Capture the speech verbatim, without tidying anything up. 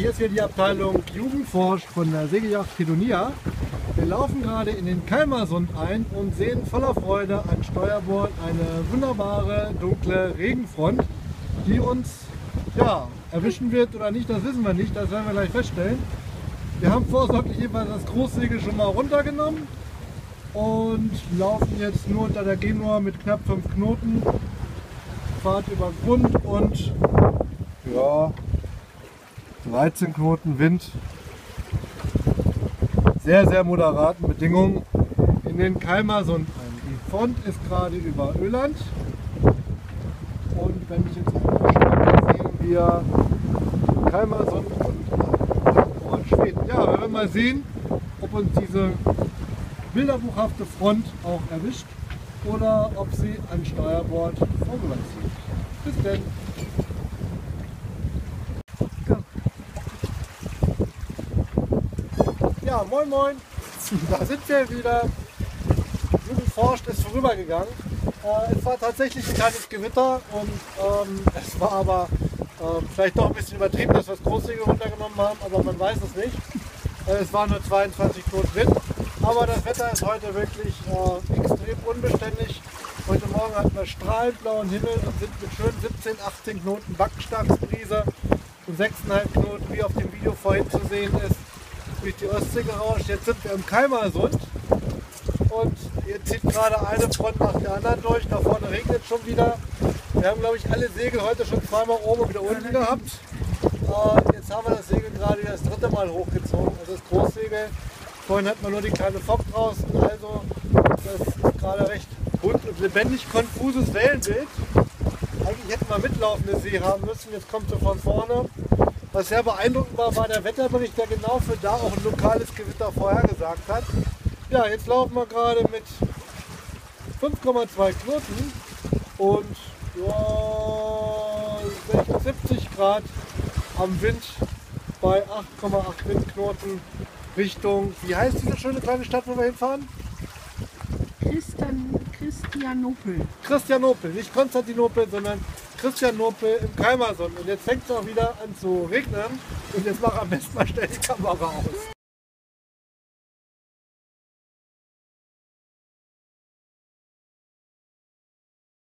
hier ist wieder die Abteilung Jugendforsch von der Segelyacht Kedonia. Wir laufen gerade in den Kalmarsund ein und sehen voller Freude an Steuerbord eine wunderbare dunkle Regenfront, die uns ja, erwischen wird oder nicht, das wissen wir nicht, das werden wir gleich feststellen. Wir haben vorsorglich jedenfalls das Großsegel schon mal runtergenommen und laufen jetzt nur unter der Genua mit knapp fünf Knoten, Fahrt über Grund und ja, dreizehn Knoten Wind. Sehr, sehr moderaten Bedingungen in den Kalmarsund ein. Die Front ist gerade über Öland und wenn ich jetzt umschaue, sehen wir Kalmarsund und Schweden. Ja, wir werden mal sehen, ob uns diese bilderbuchhafte Front auch erwischt oder ob sie an Steuerbord vorüberzieht. Bis denn! Ja, moin moin, da sind wir wieder. Jugendforscht ist vorübergegangen. Äh, es war tatsächlich ein kleines Gewitter und ähm, es war aber äh, vielleicht doch ein bisschen übertrieben, dass wir das Großsegel runtergenommen haben, aber man weiß es nicht. Äh, es waren nur zweiundzwanzig Knoten Wind, aber das Wetter ist heute wirklich äh, extrem unbeständig. Heute Morgen hatten wir strahlend blauen Himmel und sind mit schönen siebzehn, achtzehn Knoten Backenstarksbrise und sechs Komma fünf Knoten, wie auf dem Video vorhin zu sehen ist, durch die Ostsee gerauscht. Jetzt sind wir im Kalmarsund und hier zieht gerade eine Front nach der anderen durch. Da vorne regnet es schon wieder. Wir haben, glaube ich, alle Segel heute schon zweimal oben und wieder unten gehabt. Äh, jetzt haben wir das Segel gerade wieder das dritte Mal hochgezogen. Also das Großsegel. Vorhin hat man nur die kleine Fock draußen. Also das ist gerade recht bunt und lebendig konfuses Wellenbild. Eigentlich hätten wir mitlaufende See haben müssen. Jetzt kommt sie von vorne. Was sehr beeindruckend war, war der Wetterbericht, der genau für da auch ein lokales Gewitter vorhergesagt hat. Ja, jetzt laufen wir gerade mit fünf Komma zwei Knoten und ja, sechsundsiebzig Grad am Wind bei acht Komma acht Windknoten Richtung, wie heißt diese schöne kleine Stadt, wo wir hinfahren? Christian, Christianopel. Christianopel, nicht Konstantinopel, sondern Christianopel im Kalmarsund. Und jetzt fängt es auch wieder an zu regnen und jetzt mach am besten mal schnell die Kamera aus.